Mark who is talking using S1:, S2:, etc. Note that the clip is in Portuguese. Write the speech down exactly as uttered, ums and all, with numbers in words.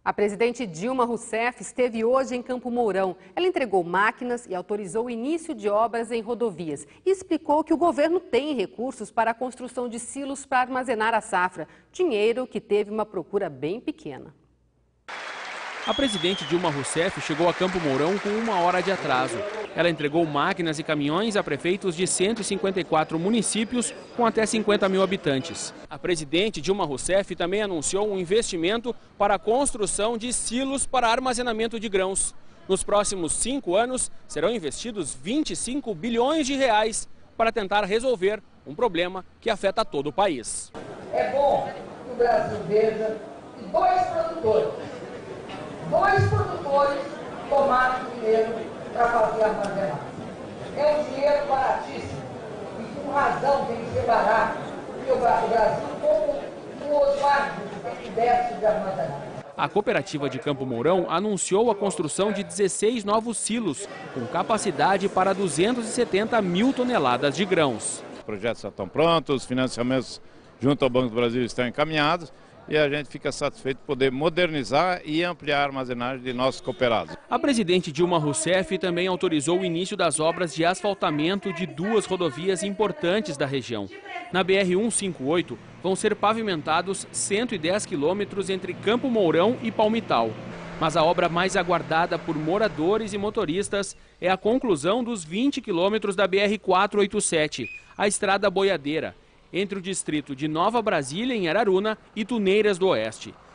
S1: A presidente Dilma Rousseff esteve hoje em Campo Mourão. Ela entregou máquinas e autorizou o início de obras em rodovias. E explicou que o governo tem recursos para a construção de silos para armazenar a safra. Dinheiro que teve uma procura bem pequena.
S2: A presidente Dilma Rousseff chegou a Campo Mourão com uma hora de atraso. Ela entregou máquinas e caminhões a prefeitos de cento e cinquenta e quatro municípios com até cinquenta mil habitantes. A presidente Dilma Rousseff também anunciou um investimento para a construção de silos para armazenamento de grãos. Nos próximos cinco anos, serão investidos vinte e cinco bilhões de reais para tentar resolver um problema que afeta todo o país.
S3: É bom que o Brasil veja que dois produtores, dois produtores tomaram dinheiro para fazer armazenagem. É um dinheiro baratíssimo e com razão tem que ser barato, porque o Brasil, como um outro árbitro, tem déficit de armazenagem.
S2: A cooperativa de Campo Mourão anunciou a construção de dezesseis novos silos, com capacidade para duzentas e setenta mil toneladas de grãos.
S4: Os projetos já estão prontos, os financiamentos junto ao Banco do Brasil estão encaminhados e a gente fica satisfeito de poder modernizar e ampliar a armazenagem de nossos cooperados.
S2: A presidente Dilma Rousseff também autorizou o início das obras de asfaltamento de duas rodovias importantes da região. Na B R cento e cinquenta e oito vão ser pavimentados cento e dez quilômetros entre Campo Mourão e Palmital. Mas a obra mais aguardada por moradores e motoristas é a conclusão dos vinte quilômetros da B R quatrocentos e oitenta e sete, a Estrada Boiadeira, entre o distrito de Nova Brasília, em Araruna, e Tuneiras do Oeste.